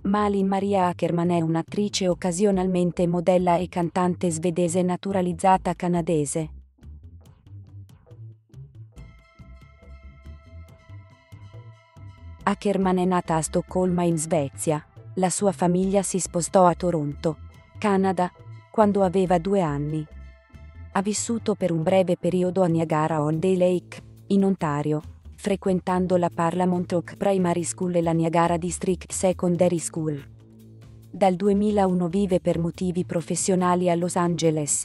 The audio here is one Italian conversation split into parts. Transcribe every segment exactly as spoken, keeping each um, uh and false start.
Malin Maria Ackerman è un'attrice, occasionalmente modella e cantante svedese naturalizzata canadese. Ackerman è nata a Stoccolma in Svezia. La sua famiglia si spostò a Toronto, Canada, quando aveva due anni. Ha vissuto per un breve periodo a Niagara-on-the-Lake, in Ontario, frequentando la Parliament Oak Primary School e la Niagara District Secondary School. Dal duemilauno vive per motivi professionali a Los Angeles.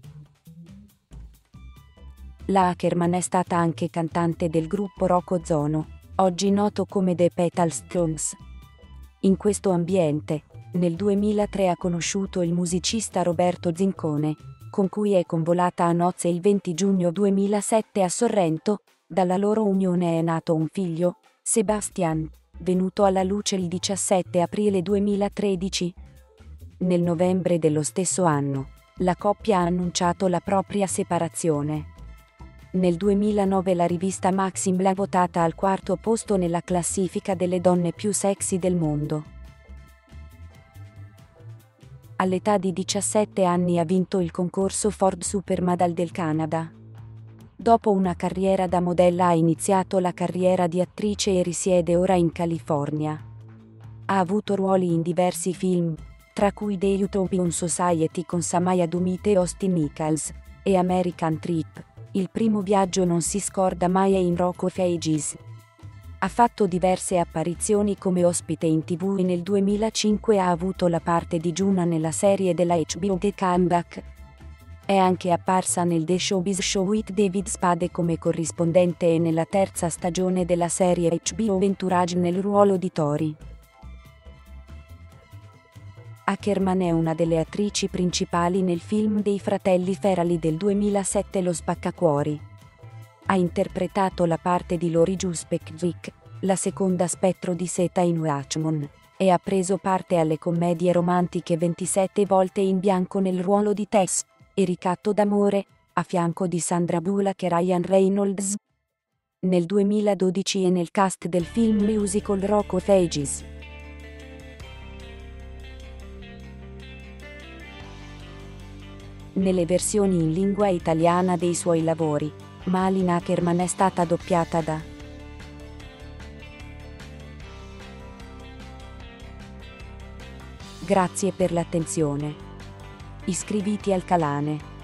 La Ackerman è stata anche cantante del gruppo rock Ozono, oggi noto come The Petal Stones. In questo ambiente, nel duemilatré ha conosciuto il musicista Roberto Zincone, con cui è convolata a nozze il venti giugno duemilasette a Sorrento. Dalla loro unione è nato un figlio, Sebastian, venuto alla luce il diciassette aprile duemilatredici. Nel novembre dello stesso anno, la coppia ha annunciato la propria separazione. Nel duemilanove la rivista Maxim l'ha votata al quarto posto nella classifica delle donne più sexy del mondo. All'età di diciassette anni ha vinto il concorso Ford Supermodel del Canada. Dopo una carriera da modella ha iniziato la carriera di attrice e risiede ora in California. Ha avuto ruoli in diversi film, tra cui The Utopian Society con Samaya Dumite e Austin Nichols, e American Trip, il primo viaggio non si scorda mai e in Rock of Ages. Ha fatto diverse apparizioni come ospite in tivù e nel duemilacinque ha avuto la parte di Juna nella serie della H B O The Comeback. È anche apparsa nel The Showbiz Show with David Spade come corrispondente e nella terza stagione della serie H B O Entourage nel ruolo di Tori. Ackerman è una delle attrici principali nel film dei fratelli Ferrelli del duemilasette Lo Spaccacuori. Ha interpretato la parte di Lori Juspekvik, la seconda spettro di seta in Watchmen, e ha preso parte alle commedie romantiche ventisette volte in bianco nel ruolo di Tess e Ricatto d'amore, a fianco di Sandra Bullock e Ryan Reynolds. Nel duemiladodici è nel cast del film musical Rock of Ages. Nelle versioni in lingua italiana dei suoi lavori, Malin Ackerman è stata doppiata da Grazie per l'attenzione. Iscriviti al canale.